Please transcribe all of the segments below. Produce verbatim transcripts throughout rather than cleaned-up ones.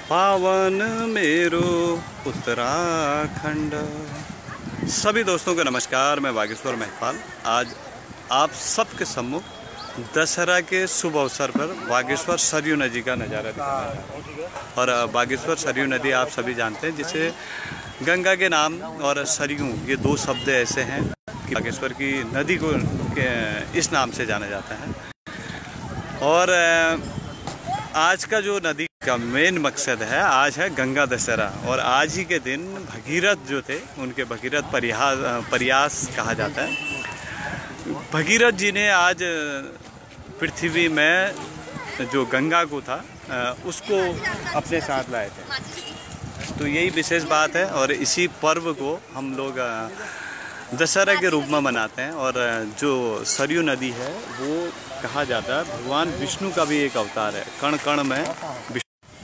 पावन मेरो उत्तराखंड। सभी दोस्तों को नमस्कार। मैं बागेश्वर महिपाल आज आप सबके सम्मुख दशहरा के शुभ अवसर पर बागेश्वर सरयू नदी का नज़ारा दिखाना है। और बागेश्वर सरयू नदी आप सभी जानते हैं, जिसे गंगा के नाम और सरयू ये दो शब्द ऐसे हैं कि बागेश्वर की नदी को इस नाम से जाना जाता है। और आज का जो नदी का मेन मकसद है, आज है गंगा दशहरा। और आज ही के दिन भगीरथ जो थे, उनके भगीरथ प्रयास प्रयास कहा जाता है। भगीरथ जी ने आज पृथ्वी में जो गंगा को था उसको अपने साथ लाए थे। तो यही विशेष बात है और इसी पर्व को हम लोग दशहरा के रूप में मनाते हैं। और जो सरयू नदी है वो कहा जाता है भगवान विष्णु का भी एक अवतार है। कण कण में विष्णु।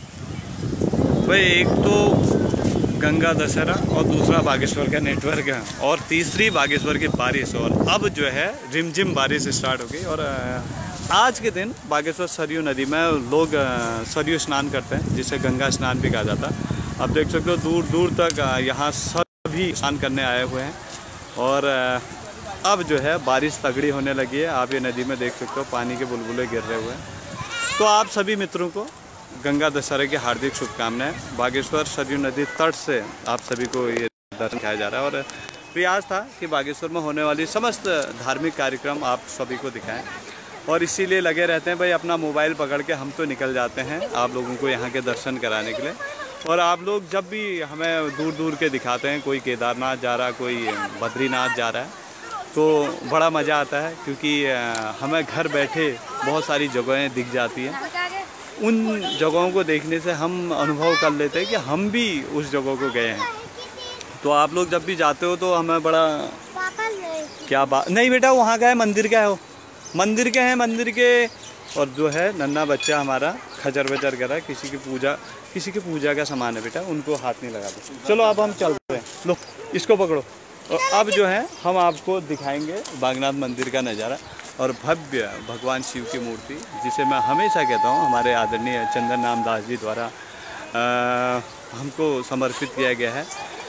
भाई एक तो गंगा दशहरा और दूसरा बागेश्वर का नेटवर्क है और तीसरी बागेश्वर की बारिश। और अब जो है रिमझिम बारिश स्टार्ट हो गई। और आज के दिन बागेश्वर सरयू नदी में लोग सरयू स्नान करते हैं, जिसे गंगा स्नान भी कहा जाता है। आप देख सकते हो दूर दूर तक यहाँ सभी स्नान करने आए हुए हैं। और अब जो है बारिश तगड़ी होने लगी है। आप ये नदी में देख सकते हो पानी के बुलबुले गिर रहे हुए हैं। तो आप सभी मित्रों को गंगा दशहरा की हार्दिक शुभकामनाएं। बागेश्वर सरयू नदी तट से आप सभी को ये दर्शन किया जा रहा है। और प्रयास था कि बागेश्वर में होने वाली समस्त धार्मिक कार्यक्रम आप सभी को दिखाएं। और इसीलिए लगे रहते हैं भाई, अपना मोबाइल पकड़ के हम तो निकल जाते हैं आप लोगों को यहाँ के दर्शन कराने के लिए। और आप लोग जब भी हमें दूर दूर के दिखाते हैं, कोई केदारनाथ जा रहा है, कोई बद्रीनाथ जा रहा है, तो बड़ा मज़ा आता है। क्योंकि हमें घर बैठे बहुत सारी जगहें दिख जाती हैं। उन जगहों को देखने से हम अनुभव कर लेते हैं कि हम भी उस जगह को गए हैं। तो आप लोग जब भी जाते हो तो हमें बड़ा क्या बात नहीं बेटा, वहाँ का है मंदिर का है, वो मंदिर के हैं मंदिर के। और जो है नन्हा बच्चा हमारा खचर बचर कर रहा है। किसी की पूजा किसी की पूजा का सामान है बेटा, उनको हाथ नहीं लगा दो। चलो अब हम चलते हैं, लो इसको पकड़ो। और अब जो है हम आपको दिखाएंगे बागनाथ मंदिर का नज़ारा और भव्य भगवान शिव की मूर्ति, जिसे मैं हमेशा कहता हूँ हमारे आदरणीय चंदन नाम दास जी द्वारा आ, हमको समर्पित किया गया है।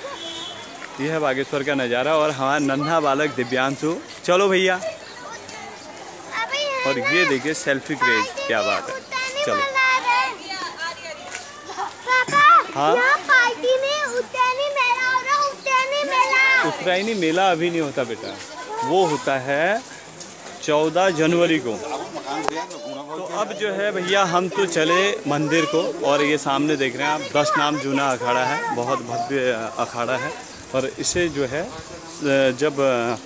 यह है बागेश्वर का नज़ारा और हमारा नन्हा बालक दिव्यांशु। चलो भैया। और ये देखिए सेल्फी क्रेज, क्या बात है। चलो हाँ, उत्तरायणी मेला अभी नहीं होता बेटा, वो होता है चौदह जनवरी को। तो अब जो है भैया हम तो चले मंदिर को। और ये सामने देख रहे हैं आप, दस नाम जूना अखाड़ा है, बहुत भव्य अखाड़ा है। और इसे जो है जब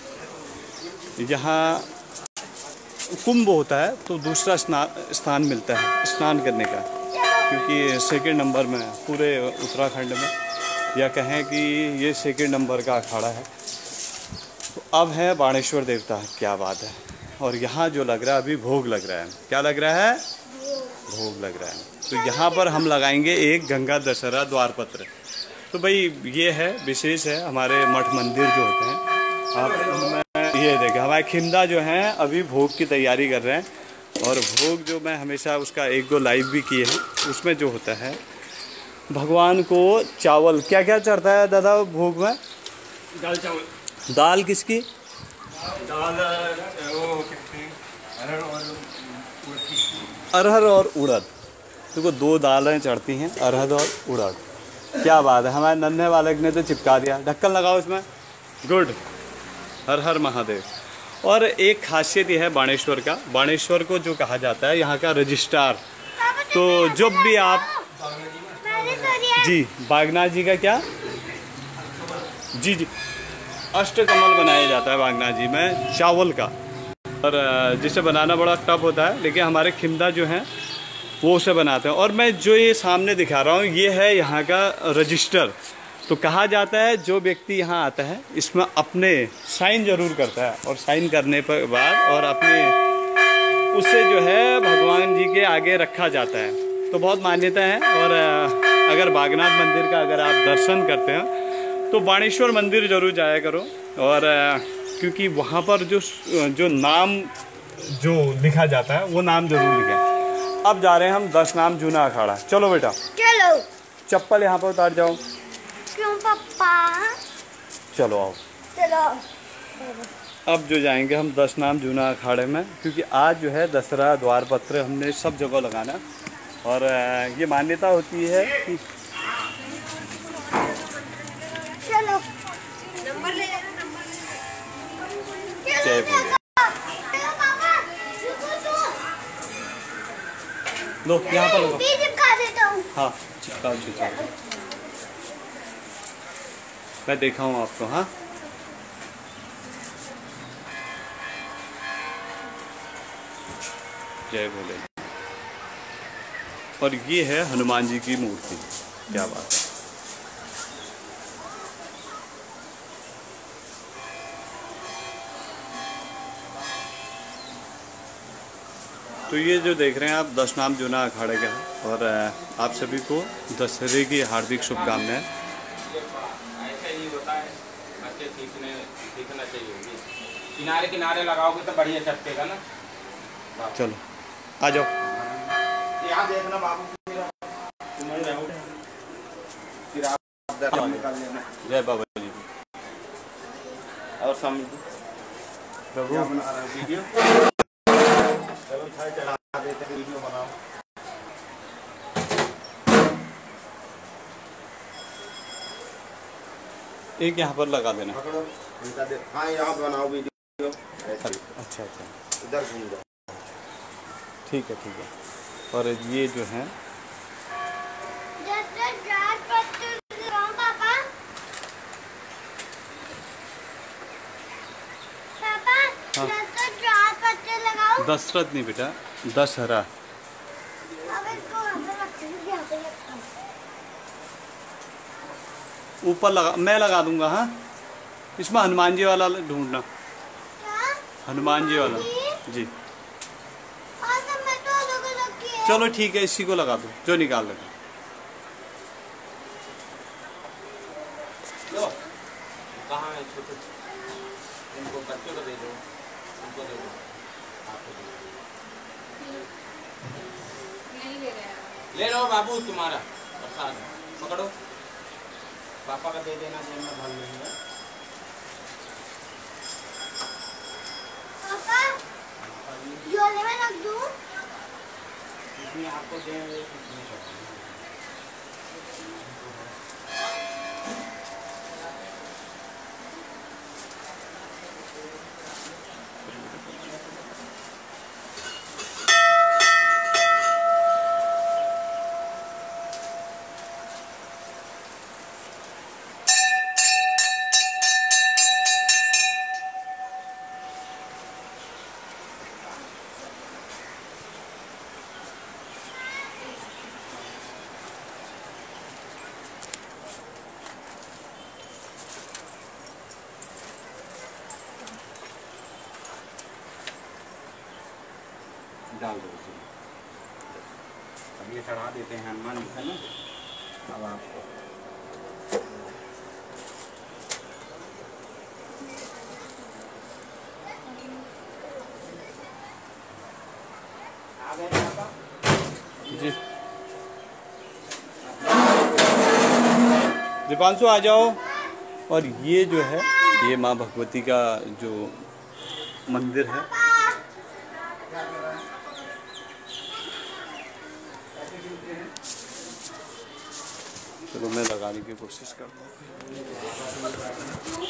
यहाँ कुंभ होता है तो दूसरा स्थान मिलता है स्नान करने का, क्योंकि सेकंड नंबर में पूरे उत्तराखंड में, या कहें कि ये सेकंड नंबर का अखाड़ा है। तो अब है बाणेश्वर देवता, क्या बात है। और यहाँ जो लग रहा है अभी भोग लग रहा है, क्या लग रहा है, भोग लग रहा है। तो यहाँ पर हम लगाएंगे एक गंगा दशहरा द्वारपत्र। तो भाई ये है विशेष है, हमारे मठ मंदिर जो होते हैं। आप ये देखें हमारे खिंदा जो हैं अभी भोग की तैयारी कर रहे हैं। और भोग जो मैं हमेशा उसका एक दो लाइव भी किए हैं, उसमें जो होता है भगवान को चावल, क्या क्या चढ़ता है दादा भोग में? दाल चावल। दाल किसकी? दाल वो अरहर और उड़द। देखो दो दालें चढ़ती हैं, अरहर और उड़द। क्या बात है, हमारे नन्हे बालक ने तो चिपका दिया। ढक्कन लगाओ इसमें। गुड, हर हर महादेव। और एक खासियत यह है बाणेश्वर का, बाणेश्वर को जो कहा जाता है यहाँ का रजिस्ट्रार। तो जब भी आप जी बागनाथ जी का क्या जी जी अष्टकमल बनाया जाता है बागनाथ जी में चावल का। और जिसे बनाना बड़ा टफ होता है, लेकिन हमारे खिंदा जो हैं वो उसे बनाते हैं। और मैं जो ये सामने दिखा रहा हूँ ये है यहाँ का रजिस्टर। तो कहा जाता है जो व्यक्ति यहाँ आता है इसमें अपने साइन जरूर करता है, और साइन करने पर बाद और अपने उससे जो है भगवान जी के आगे रखा जाता है। तो बहुत मान्यता है। और अगर बागनाथ मंदिर का अगर आप दर्शन करते हैं तो बाणेश्वर मंदिर जरूर जाया करो। और क्योंकि वहाँ पर जो जो नाम जो लिखा जाता है वो नाम जरूर लिखें। अब जा रहे हैं हम दस नाम जूना अखाड़ा। चलो बेटा चलो। चप्पल यहाँ पर उतार जाओ। क्यों पापा? चलो आओ। चलो। अब जो जाएंगे हम दस नाम जूना अखाड़े में, क्योंकि आज जो है दसरा द्वार पत्र हमने सब जगह लगाना। और ये मान्यता होती है कि चलो नंबर ले लेना, नंबर जय बोले। चलो पापा, रुको तो। लो यहाँ पर लगाओ। बीज चिपका देता हूँ। हाँ चिपकाओ चिपकाओ, मैं देखा हूँ आपको। हाँ जय बोले। और ये है हनुमान जी की मूर्ति, क्या बात है। तो ये जो देख रहे हैं आप दस नाम जूना अखाड़े का है। और आप सभी को दशहरे की हार्दिक शुभकामनाएं। ऐसा ही होता है, बच्चे सीखने सीखना चाहिए। किनारे किनारे लगाओगे तो बढ़िया चटकेगा ना। चलो आ जाओ। यहाँ देखना बाबू, तुम्हें रहो फिर आप दर्शन निकाल लेना। जय बाबा जी। और समझ प्रभु बना रहा है वीडियो। चलो छाई चला देते हैं, वीडियो बनाओ। एक यहाँ पर लगा देना। पकड़ो इनका दे। हाँ यहाँ बनाओ वीडियो। अच्छा अच्छा इधर घूम जाओ। ठीक है ठीक है। और ये जो है पापा पापा हाँ। पत्ते लगाओ। दशरथ नहीं बेटा, दशहरा। अब इसको यहाँ पे रखते हैं, यहाँ पे रखते हैं। ऊपर लगा, मैं लगा दूंगा। हाँ इसमें हनुमान जी वाला ढूंढना। क्या? हनुमान जी वाला जी। हाँ, सब में तो अलग अलग की है। चलो ठीक है, इसी को लगा दो जो निकाल लेगा। लो कहाँ है छोटे, उनको बच्चों को दे दो, उनको दे दो, आपको दे दो। ले लो बाबू, तुम्हारा प्रसाद पकड़ो, पापा का दे देना, जेब में भर लेंगे। पापा झोले में रख दूँ? इसमें आपको देंगे कुछ नहीं करना। डाल दो उसे। अब ये चढ़ा देते हैं हनुमान जी है ना। अब आपको आ गए पापा जी। दीपांशु आ जाओ। और ये जो है ये माँ भगवती का जो मंदिर है। चलो मैं लगाने की कोशिश करता हूँ।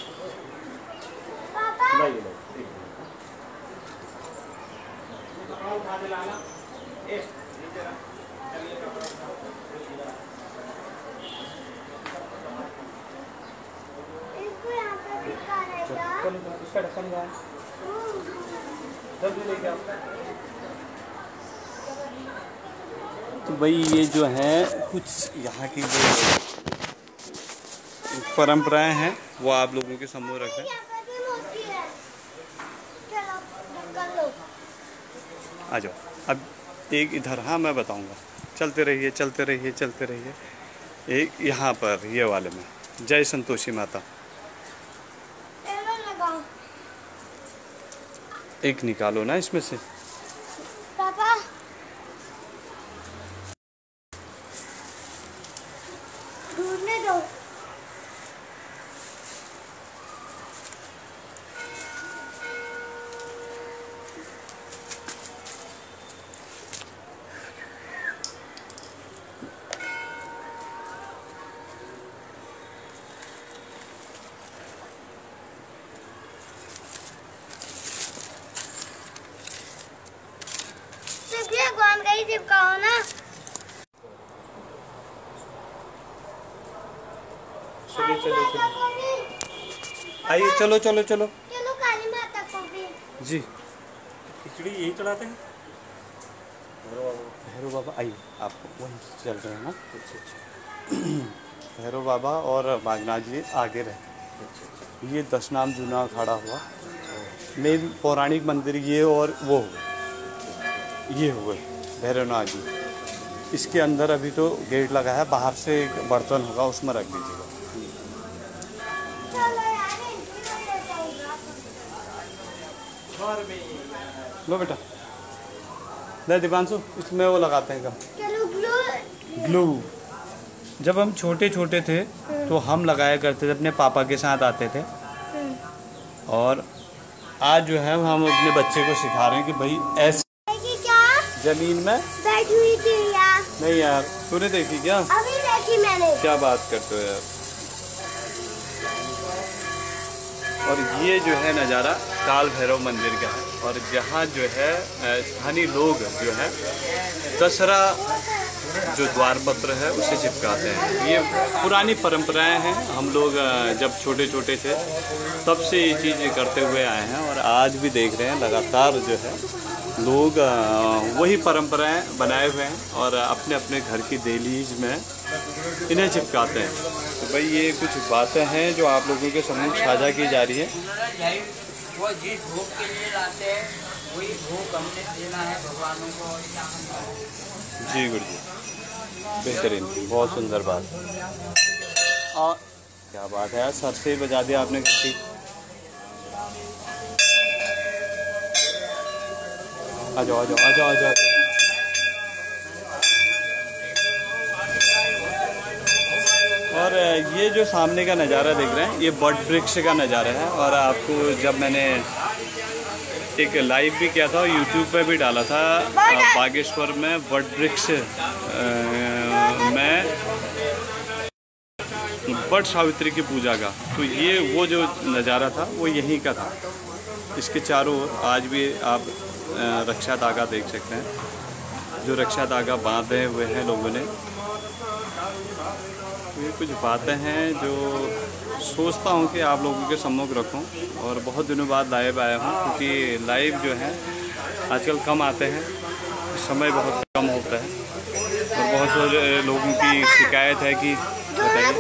इसको यहाँ पे चिपका रहेगा। इसका ढक्कन है, जल्दी लेके आओ। तो भाई ये जो है कुछ यहाँ की जो परंपराएं हैं वो आप लोगों के सामने रखें। यहाँ पे भी मोती है। चलो ढक्कन लो। आ जाओ। अब एक इधर, हाँ मैं बताऊंगा। चलते रहिए चलते रहिए चलते रहिए। एक यहाँ पर ये वाले में जय संतोषी माता। चलो लगाओ। एक निकालो ना इसमें से। पापा चिपकाओ ना। चलो चलो चलो आइए, चलो चलो चलो चलो काली माता को भी। जी। खिचड़ी यही चढ़ाते हैं। भैरव बाबा आइए, आप वहीं से चल रहे हैं ना। भैरव बाबा और बागनाथ जी आगे रहते हैं। ये दस नाम जूना खड़ा हुआ मेन पौराणिक मंदिर, ये और वो हुए, ये हुए भैरवनाथ जी। इसके अंदर अभी तो गेट लगा है, बाहर से एक बर्तन होगा उसमें रख दीजिएगा। चलो यार इंटरव्यू ले जाऊंगा। लो बेटा, ले दिवांशु, इसमें वो लगाते हैं कम चलो ग्लू। ग्लू। जब हम छोटे छोटे थे तो हम लगाया करते थे, अपने पापा के साथ आते थे। और आज जो है हम अपने बच्चे को सिखा रहे हैं कि भाई ऐसे देखी क्या? जमीन में बैठी हुई थी यार। नहीं यार, तूने देखी क्या? अभी देखी मैंने। क्या बात करते हो यार। और ये जो है नज़ारा काल भैरव मंदिर का है, और जहाँ जो है स्थानीय लोग जो है दशहरा जो द्वार पत्र है उसे चिपकाते हैं। ये पुरानी परंपराएं हैं, हम लोग जब छोटे छोटे थे तब से ये चीज़ करते हुए आए हैं, और आज भी देख रहे हैं लगातार जो है लोग वही परंपराएं बनाए हुए हैं और अपने अपने घर की दहलीज में इन्हें चिपकाते हैं। तो भाई ये कुछ बातें हैं जो आप लोगों के सम्मुख साझा की जा रही है। वो जिस भोग के लिए लाते हैं वही भोग हमने देना है भगवानों को। जी गुरु जी, बेहतरीन, बहुत सुंदर बात। और क्या बात है यार, सर से ही बजा दिया आपने घंटी। आ जाओ आ जाओ आ जाओ आ जाओ। और ये जो सामने का नज़ारा देख रहे हैं ये बट वृक्ष का नज़ारा है, और आपको जब मैंने एक लाइव भी किया था और यूट्यूब पे भी डाला था बागेश्वर में वट वृक्ष में वट सावित्री की पूजा का, तो ये वो जो नज़ारा था वो यहीं का था। इसके चारों ओर आज भी आप रक्षा धागा देख सकते हैं, जो रक्षा धागा बांधे हुए हैं लोगों ने। तो ये कुछ बातें हैं जो सोचता हूँ कि आप लोगों के सम्मुख रखूँ, और बहुत दिनों बाद लाइव आया हूँ क्योंकि लाइव जो है आजकल कम आते हैं, समय बहुत कम होता है, और बहुत सारे लोगों की शिकायत है कि बताइए।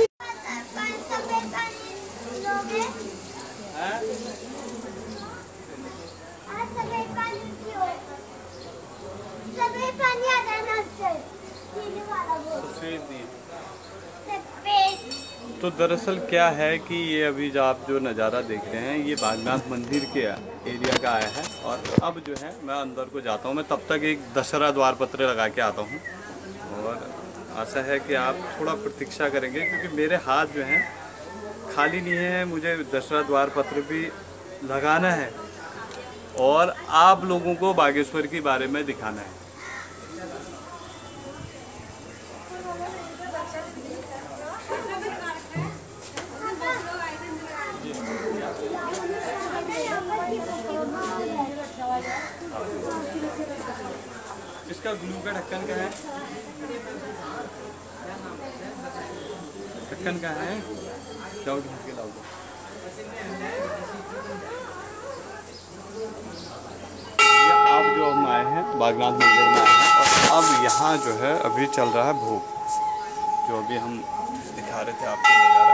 तो दरअसल क्या है कि ये अभी जो आप जो नज़ारा देख रहे हैं ये बागनाथ मंदिर के एरिया का आया है, और अब जो है मैं अंदर को जाता हूँ। मैं तब तक एक दशहरा द्वार पत्र लगा के आता हूँ, और आशा है कि आप थोड़ा प्रतीक्षा करेंगे क्योंकि मेरे हाथ जो हैं खाली नहीं है, मुझे दशहरा द्वार पत्र भी लगाना है और आप लोगों को बागेश्वर के बारे में दिखाना है। इसका ग्लू का ढक्कन का है, ढक्कन का है, जाओ ढूंढ के लाओ। अब जो हम आए हैं बागनाथ मंदिर में आए हैं, और अब यहाँ जो है अभी चल रहा है भोग, जो अभी हम दिखा रहे थे आपको नज़ारा।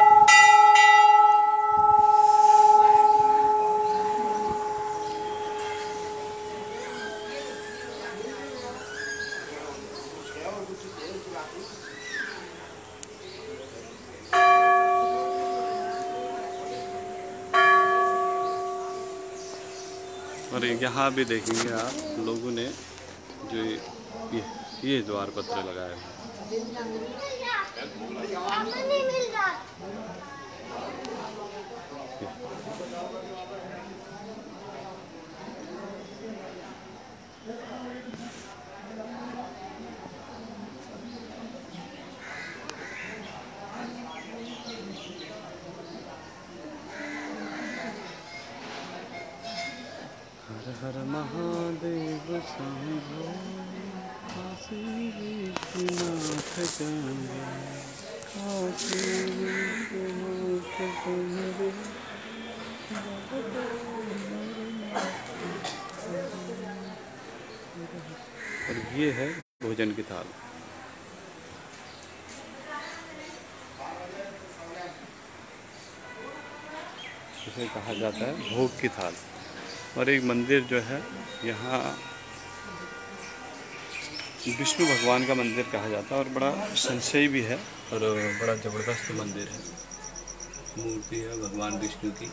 और यहाँ भी देखेंगे आप लोगों ने जो ये ये द्वार पत्र लगाए हैं। हर हर महादेव शंभो। काशी विश्वनाथ गंगे, काशी विश्वनाथ गंगे। और ये है भोजन की थाल। इसे कहा जाता है भोग की थाल। और एक मंदिर जो है यहाँ विष्णु भगवान का मंदिर कहा जाता है और बड़ा संशय भी है और बड़ा ज़बरदस्त मंदिर है। मूर्ति है भगवान विष्णु की।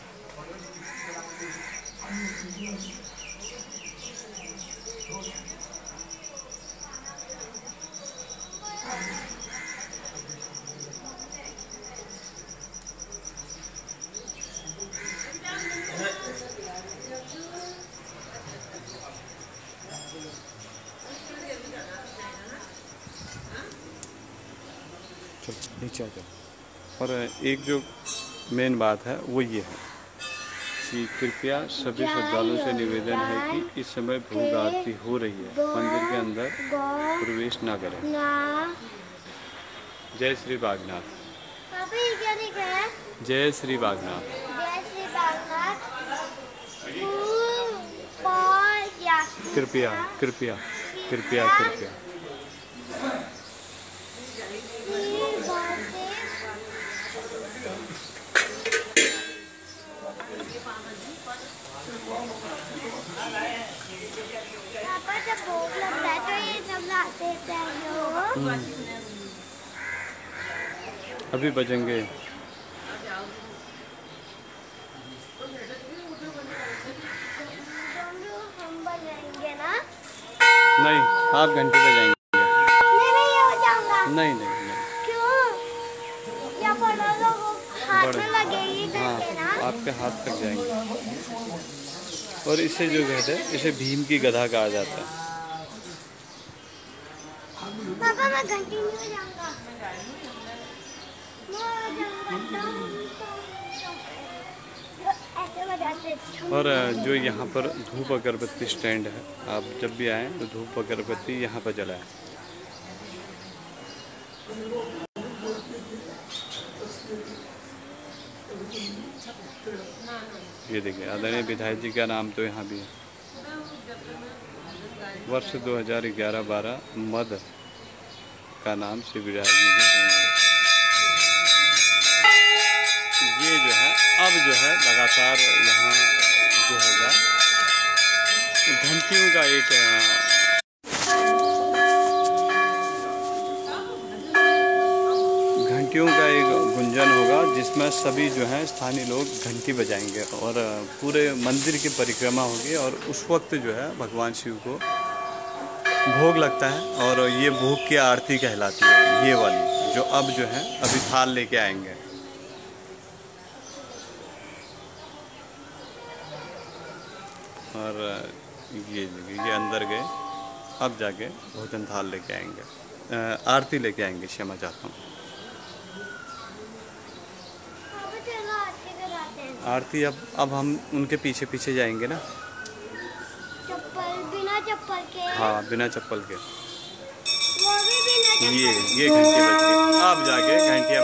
नीचे आ जाओ। और एक जो मेन बात है वो ये है कि कृपया सभी श्रद्धालुओं से निवेदन है कि इस समय भोग आरती हो रही है, मंदिर के अंदर प्रवेश ना करें। जय श्री बागनाथ। जय श्री बागनाथ। कृपया कृपया कृपया कृपया पापा जब भोग लगता है तो ये सब लाते हैं। अभी बजेंगे। हम बजाएंगे ना? नहीं, आप घंटे पे जाएंगे। नहीं नहीं ये हो जाऊंगा। नहीं नहीं नहीं। क्यों? या बड़ा लोग हाथ में लगेगी हाँ, घंटे ना? आपके हाथ तक जाएंगे। और इसे जो कहते हैं इसे भीम की गधा कहा जाता है। पापा मैं घंटी में हो जाऊंगा। मैं हो जाऊंगा तो ऐसे बजाते हैं। और जो यहाँ पर धूप अगरबत्ती स्टैंड है, आप जब भी आएँ तो धूप अगरबत्ती यहाँ पर जलाएं। ये देखिए आदरणीय विधायक जी का नाम तो यहाँ भी है। वर्ष दो हज़ार ग्यारह बारह मद का नाम श्री विधायक जी ने। ये जो है अब जो है लगातार यहाँ जो होगा घंटियों का एक घंटियों का एक गुंजन होगा जिसमें सभी जो हैं स्थानीय लोग घंटी बजाएंगे और पूरे मंदिर की परिक्रमा होगी। और उस वक्त जो है भगवान शिव को भोग लगता है और ये भोग की आरती कहलाती है, ये वाली जो अब जो है अभी थाल लेके आएंगे। और ये ये अंदर गए, अब जाके भोजन थाल लेके आएंगे, आरती लेके आएंगे, क्षमा चाहता हूँ। आरती अब अब हम उनके पीछे पीछे जाएंगे ना। चप्पल बिना चप्पल के? हाँ बिना चप्पल के। वो भी बिना चप्पल। ये ये घंटी बज गई, अब जाके घंटियाँ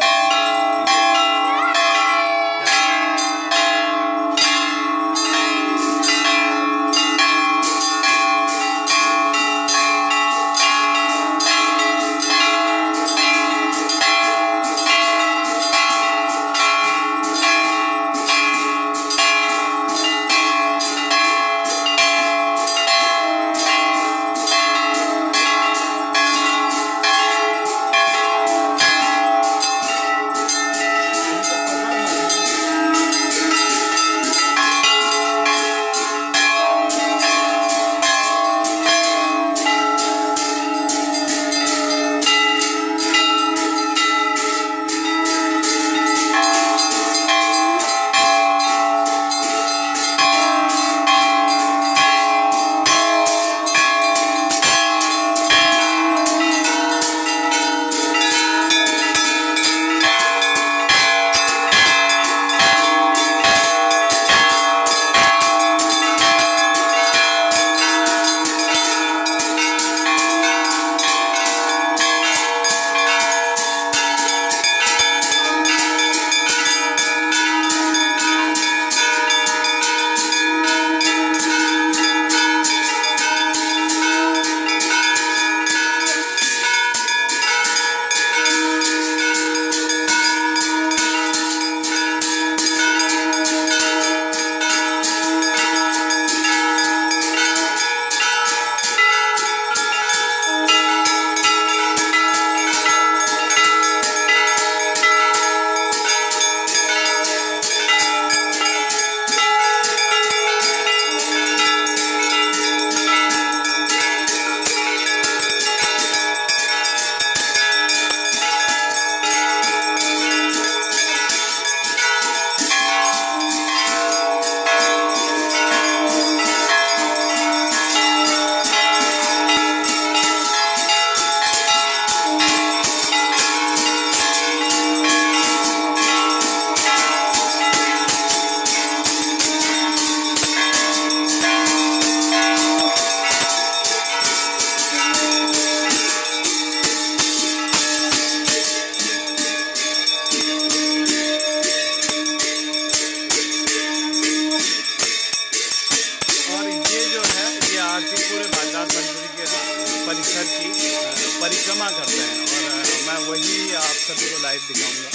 की परिक्रमा करते हैं और मैं वही आप सभी को लाइव दिखाऊंगा।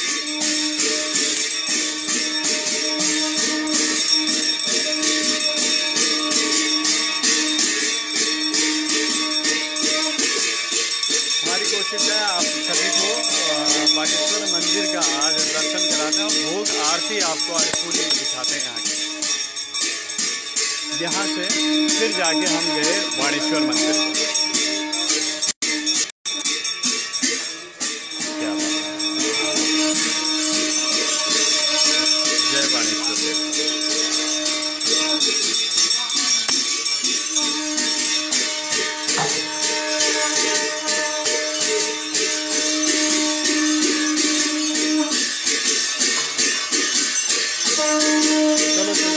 हमारी कोशिश है आप सभी को बागेश्वर मंदिर का आज दर्शन कराते हैं, भोग आरती आपको आज पूरी दिखाते हैं यहाँ की। यहाँ से फिर जाके हम गए बाणेश्वर मंदिर को। क्या बात है। जय बाणेश्वर देव। चलो चलो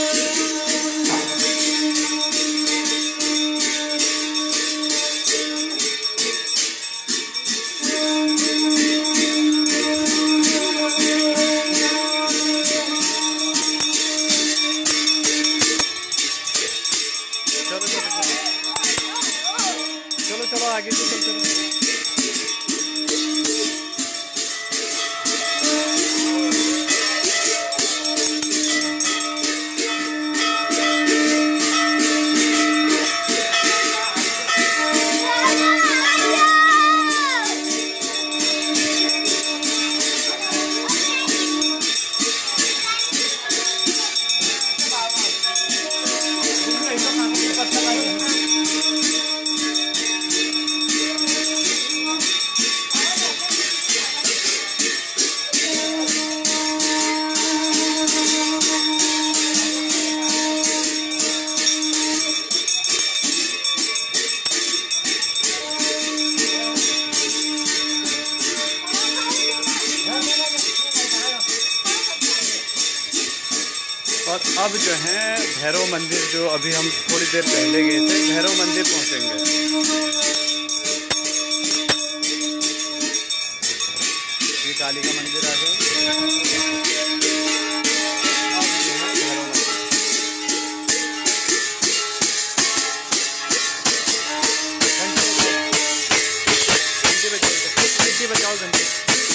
चलो चलो आगे से चल चलो। और अब जो है भैरव मंदिर, जो अभी हम थोड़ी देर पहले गए थे, भैरव मंदिर पहुंचेंगे। ये काली का मंदिर आ गया। अब जो है भैरव मंदिर। घंटी बजाओ, घंटी बजाओ, घंटी।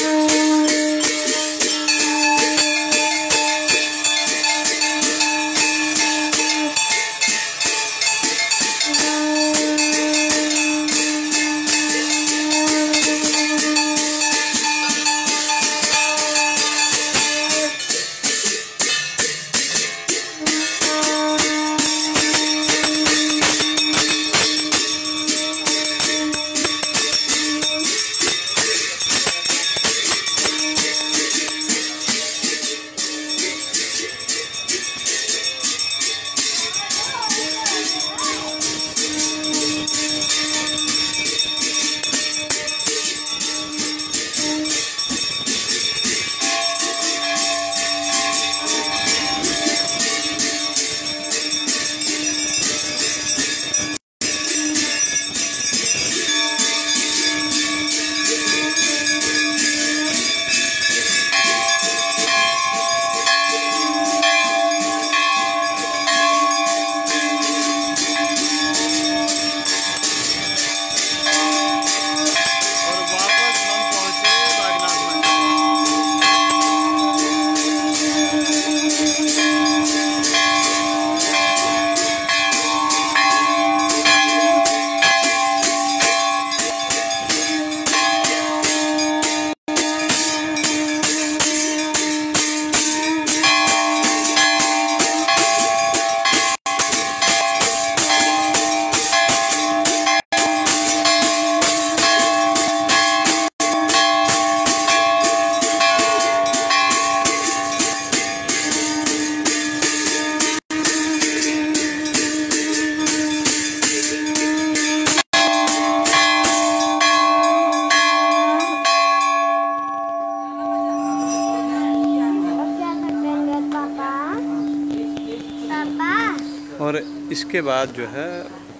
और इसके बाद जो है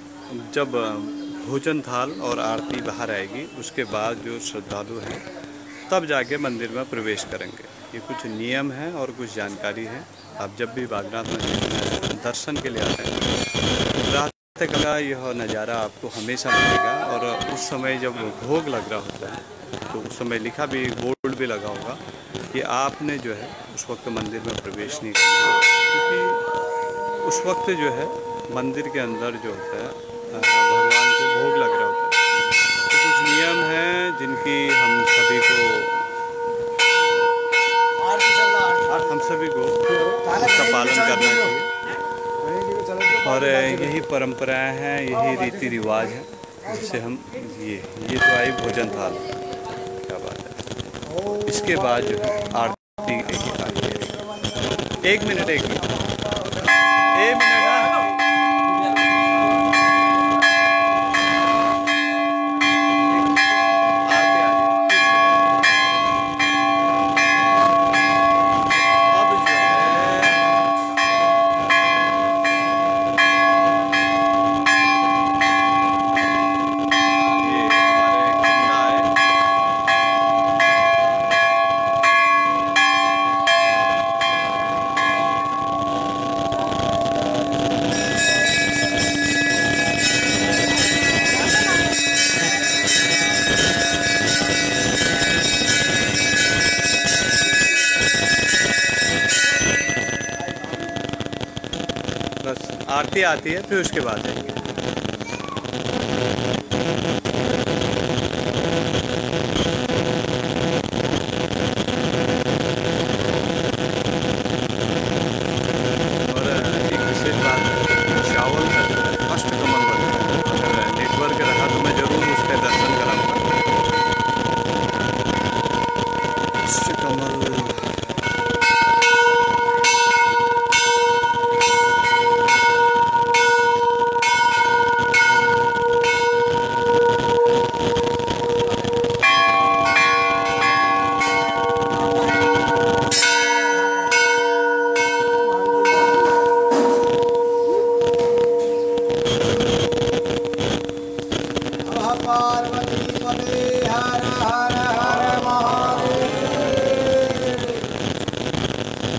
जब भोजन थाल और आरती बाहर आएगी, उसके बाद जो श्रद्धालु हैं तब जाके मंदिर में प्रवेश करेंगे। ये कुछ नियम हैं और कुछ जानकारी है। आप जब भी बागनाथ मंदिर में दर्शन के लिए आते हैं, रात तक का यह नज़ारा आपको हमेशा मिलेगा। और उस समय जब भोग लग रहा होता है तो उस समय लिखा भी, बोर्ड भी लगा होगा कि आपने जो है उस वक्त मंदिर में प्रवेश नहीं करना, क्योंकि उस वक्त जो है मंदिर के अंदर जो होता है भगवान को भोग लग रहा होता है। तो कुछ नियम हैं जिनकी हम सभी को हम सभी को उसका पालन करना चाहिए। और यही परंपराएं हैं, यही रीति रिवाज है जिसे हम ये ये तो आई भोजन थाल, क्या बात है। इसके बाद जो है आरती एक आती है। एक मिनट एक मिनट एक मिनट बस आरती आती है, फिर उसके बाद जाएंगे। और एक विशेष बात है, चावल का जो है अष्टकमल बनता है। अगर नेटवर्क रहा तो मैं जरूर उसके दर्शन कराऊंगा। अष्टकमल पार्वती पते हर हर हर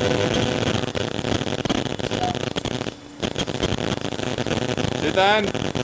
महादेव।